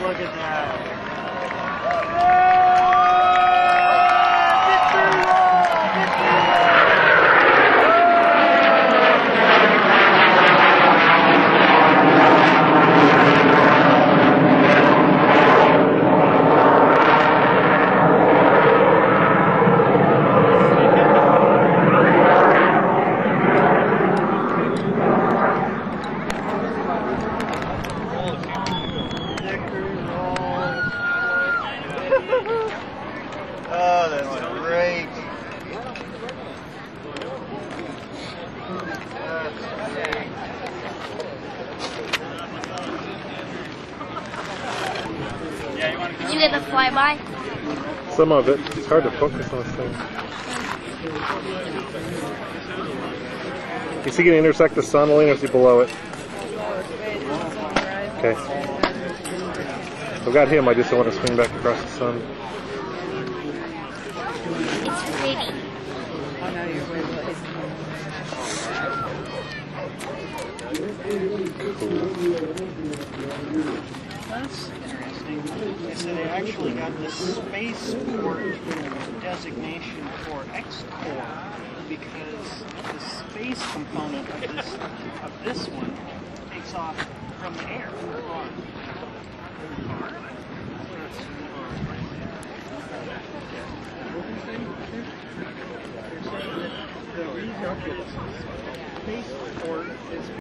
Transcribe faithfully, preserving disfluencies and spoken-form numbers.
look at that. Oh, that's great. That's great. Did you get the flyby? Some of it. It's hard to focus on this thing. Is he going to intersect the sun, Elaine, or is he below it? Okay. I've got him, I just don't want to swing back across the sun. It's pretty. That's interesting. They said they actually got the spaceport designation for export because the space component of this of this one takes off from the air. The spaceport is